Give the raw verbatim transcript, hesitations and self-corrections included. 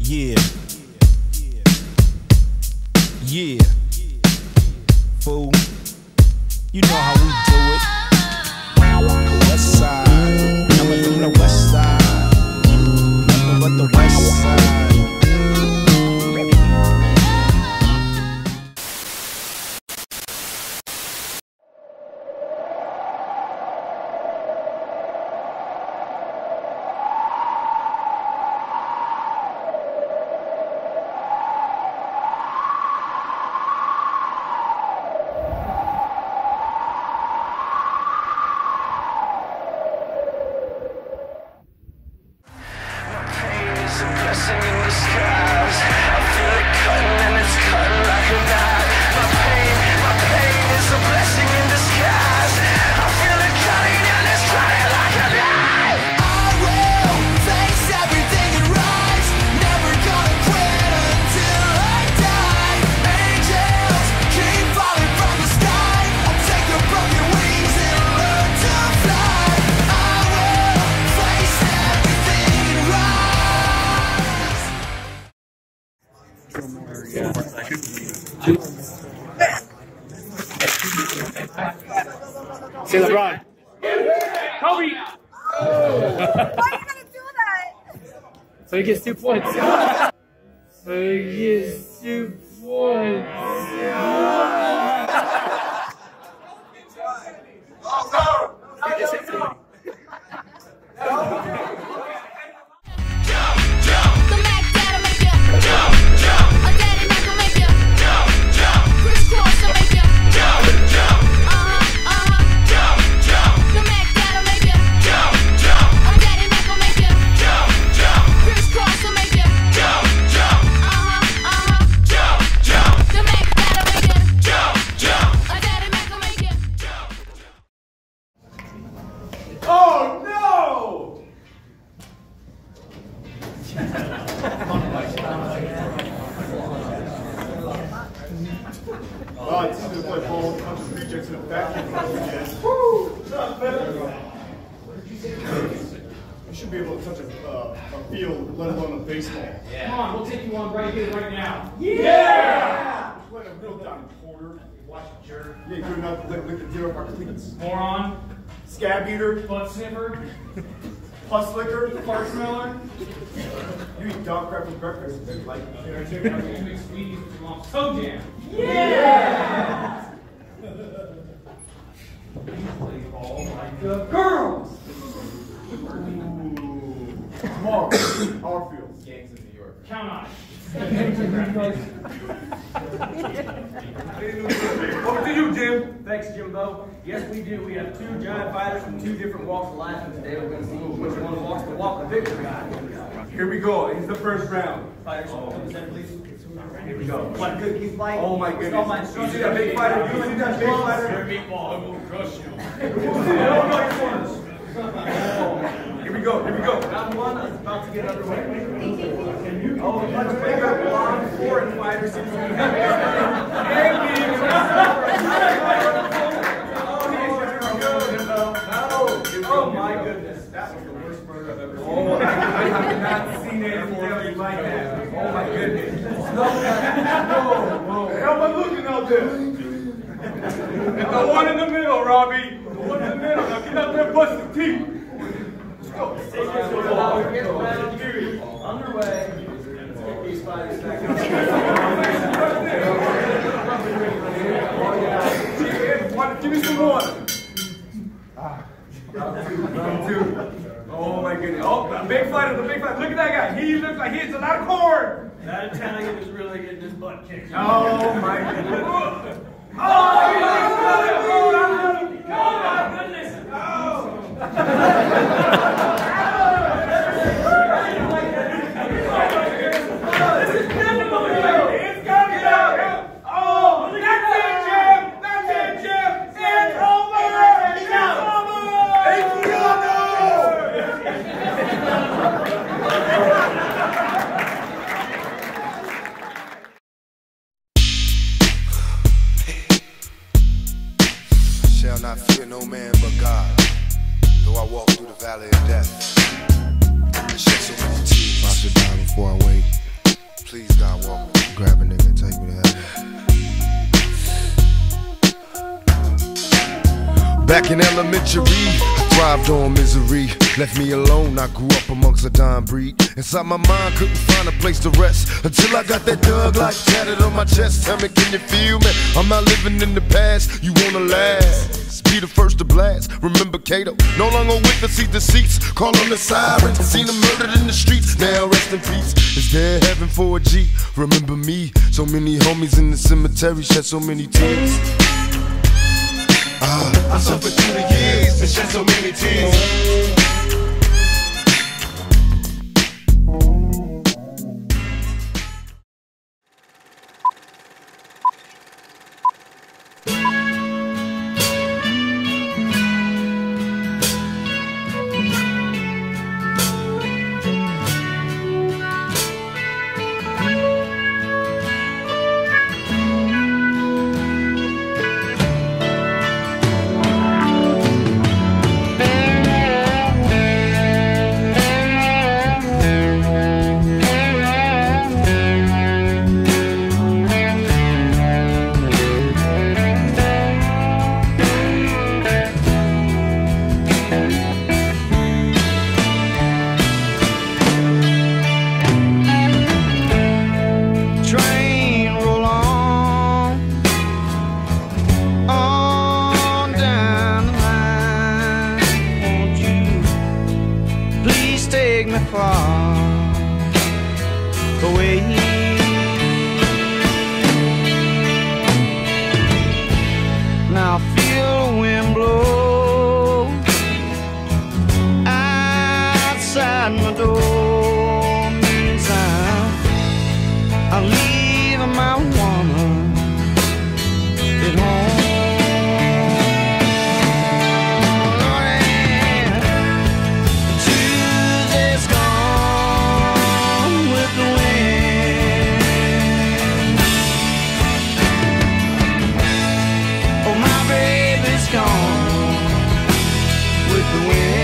Yeah. Yeah. Fool. You know how we do it. The west side. Coming from the west side. Nothing but the west side. Blessing in disguise. I feel it cutting and it's cutting like a knife. My pain, my pain is a blessing in disguise. I feel it cutting and it's cutting like a knife. I will face everything and rise. Never gonna quit until I die. Angels keep falling from the sky. I'll take the broken wings and learn to fly. I will face everything and rise. Say LeBron. Kobe. Oh. Why are you gonna do that? So he gets two points. So he gets two points. He just hit somebody. Oh no! Oh, it's easy to play ball, punch the rejects in the back. Woo! Not better. You should be able to touch a, uh, a field, let alone a baseball. Yeah. Come on, we'll take you on right here, right now. Yeah! yeah! You're playing a real down quarter. Watch it, jerk. You ain't good enough to lick, lick the deer off our cleats. Moron. Scab eater. Butt sniffer. Pus licker. Fart smeller. You eat dog crap for breakfast. Like, You make sweeties with your mom's toe jam. yeah! You play ball like the girls. Ooh. Tomorrow, our field. Gangs in New York. Count on it. Over to you, Jim. Thanks, Jimbo. Yes, we do. We have two giant fighters from two different walks of life, and today we're going to see which one walks the walk of victory. Here we go. It's the first round. Fighters, come to the center, please. Here we go. One good keep fight. Oh my goodness. Oh my You see that big fighter? You see that big fighter? Meatball, I will crush you. Here we go. Here we go. Round one is about to get underway. Oh, the much bigger, blonde, foreign fighter seems to be Oh my goodness. That was the worst murder I've ever seen. Oh, I have not seen anything like that. Oh my goodness. Whoa, whoa. The hell am I looking out there? And the one in the middle, Robbie. The one in the middle. Now get out there and bust the teeth. Let's go. Get round three underway. Let's get these fighters back. Give me some water. Round two. Round two. Oh my goodness. Oh, the big fighter, the big fighter. Look at that guy. He looks like he hits a lot of corn. That Italian is really getting his butt kicked. Oh my goodness. Oh, Oh my goodness! it's coming out. Oh, that's it, Jim. That's it, Jim. It's over. It's over. It's Shall not fear no man but God, though I walk through the valley of death. Back in elementary, I thrived on misery. Left me alone, I grew up amongst a dying breed. Inside my mind, couldn't find a place to rest until I got that Doug like tatted on my chest. Tell me, can you feel me? I'm not living in the past, you wanna last. Be the first to blast. Remember Kato, no longer with the seat deceits. Call on the siren, seen them murdered in the streets. Now rest in peace. Is there heaven for a G? Remember me, so many homies in the cemetery shed so many tears. Ah, I suffered through the years and shed so many tears. Now feel the wind blow outside my door. Meantime, I'm leaving my woman at home. Tuesday's gone with the wind. Oh, my baby's gone with the wind.